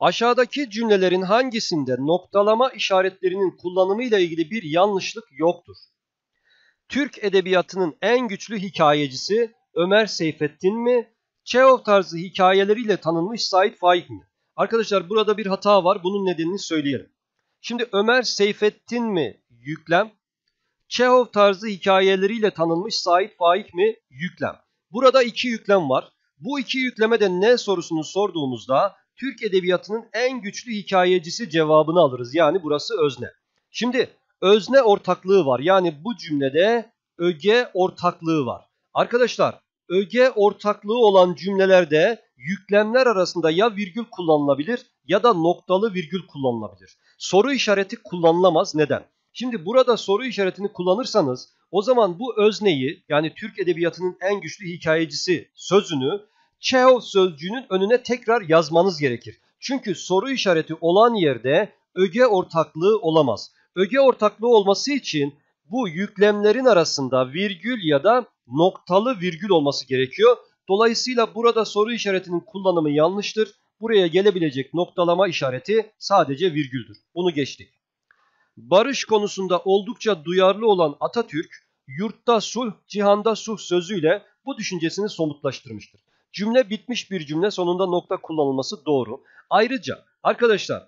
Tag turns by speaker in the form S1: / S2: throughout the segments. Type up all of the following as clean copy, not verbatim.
S1: Aşağıdaki cümlelerin hangisinde noktalama işaretlerinin kullanımı ile ilgili bir yanlışlık yoktur? Türk edebiyatının en güçlü hikayecisi Ömer Seyfettin mi? Çehov tarzı hikayeleriyle tanınmış Sait Faik mi? Arkadaşlar burada bir hata var. Bunun nedenini söyleyelim. Şimdi Ömer Seyfettin mi yüklem? Çehov tarzı hikayeleriyle tanınmış Sait Faik mi yüklem? Burada iki yüklem var. Bu iki yükleme de ne sorusunu sorduğumuzda Türk edebiyatının en güçlü hikayecisi cevabını alırız. Yani burası özne. Şimdi özne ortaklığı var. Yani bu cümlede öge ortaklığı var. Arkadaşlar öge ortaklığı olan cümlelerde yüklemler arasında ya virgül kullanılabilir ya da noktalı virgül kullanılabilir. Soru işareti kullanılamaz. Neden? Şimdi burada soru işaretini kullanırsanız o zaman bu özneyi, yani Türk edebiyatının en güçlü hikayecisi sözünü Çehov sözcüğünün önüne tekrar yazmanız gerekir. Çünkü soru işareti olan yerde öge ortaklığı olamaz. Öge ortaklığı olması için bu yüklemlerin arasında virgül ya da noktalı virgül olması gerekiyor. Dolayısıyla burada soru işaretinin kullanımı yanlıştır. Buraya gelebilecek noktalama işareti sadece virgüldür. Bunu geçtik. Barış konusunda oldukça duyarlı olan Atatürk, yurtta sulh, cihanda sulh sözüyle bu düşüncesini somutlaştırmıştır. Cümle bitmiş bir cümle, sonunda nokta kullanılması doğru. Ayrıca arkadaşlar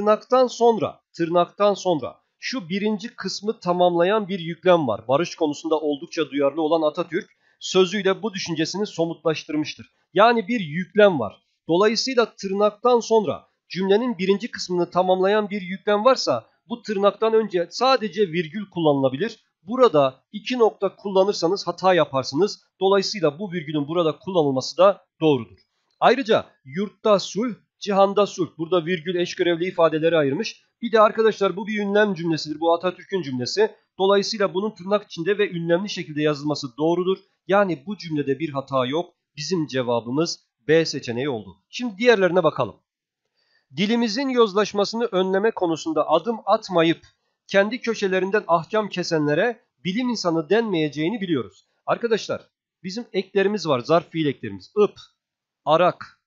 S1: tırnaktan sonra şu birinci kısmı tamamlayan bir yüklem var. Barış konusunda oldukça duyarlı olan Atatürk sözüyle bu düşüncesini somutlaştırmıştır. Yani bir yüklem var. Dolayısıyla tırnaktan sonra cümlenin birinci kısmını tamamlayan bir yüklem varsa bu tırnaktan önce sadece virgül kullanılabilir. Burada iki nokta kullanırsanız hata yaparsınız. Dolayısıyla bu virgülün burada kullanılması da doğrudur. Ayrıca yurtta sulh, cihanda sulh. Burada virgül eş görevli ifadeleri ayırmış. Bir de arkadaşlar bu bir ünlem cümlesidir. Bu Atatürk'ün cümlesi. Dolayısıyla bunun tırnak içinde ve ünlemli şekilde yazılması doğrudur. Yani bu cümlede bir hata yok. Bizim cevabımız B seçeneği oldu. Şimdi diğerlerine bakalım. Dilimizin yozlaşmasını önleme konusunda adım atmayıp kendi köşelerinden ahkam kesenlere bilim insanı denmeyeceğini biliyoruz. Arkadaşlar bizim eklerimiz var, zarf fiil eklerimiz. Ip, arak,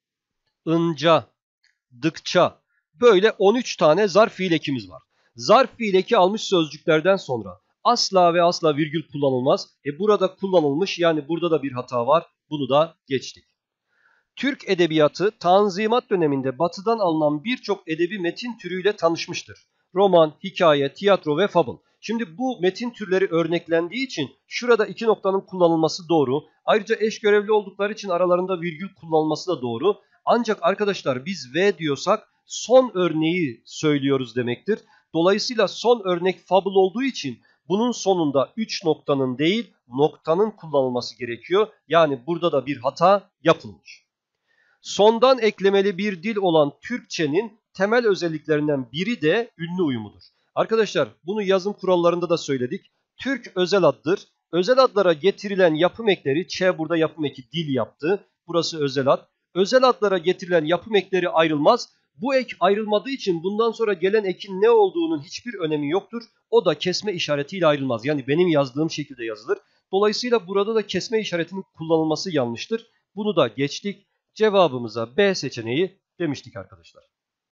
S1: ınca, dıkça, böyle 13 tane zarf fiil ekimiz var. Zarf fiil eki almış sözcüklerden sonra asla ve asla virgül kullanılmaz. Burada kullanılmış, yani burada da bir hata var. Bunu da geçtik. Türk edebiyatı Tanzimat döneminde batıdan alınan birçok edebi metin türüyle tanışmıştır. Roman, hikaye, tiyatro ve fabıl. Şimdi bu metin türleri örneklendiği için şurada iki noktanın kullanılması doğru. Ayrıca eş görevli oldukları için aralarında virgül kullanılması da doğru. Ancak arkadaşlar biz V diyorsak son örneği söylüyoruz demektir. Dolayısıyla son örnek fabıl olduğu için bunun sonunda 3 noktanın değil noktanın kullanılması gerekiyor. Yani burada da bir hata yapılmış. Sondan eklemeli bir dil olan Türkçenin temel özelliklerinden biri de ünlü uyumudur. Arkadaşlar bunu yazım kurallarında da söyledik. Türk özel addır. Özel adlara getirilen yapım ekleri, Ç burada yapım eki dil yaptı. Burası özel ad. Özel adlara getirilen yapım ekleri ayrılmaz. Bu ek ayrılmadığı için bundan sonra gelen ekin ne olduğunun hiçbir önemi yoktur. O da kesme işaretiyle ayrılmaz. Yani benim yazdığım şekilde yazılır. Dolayısıyla burada da kesme işaretinin kullanılması yanlıştır. Bunu da geçtik. Cevabımıza B seçeneği demiştik arkadaşlar.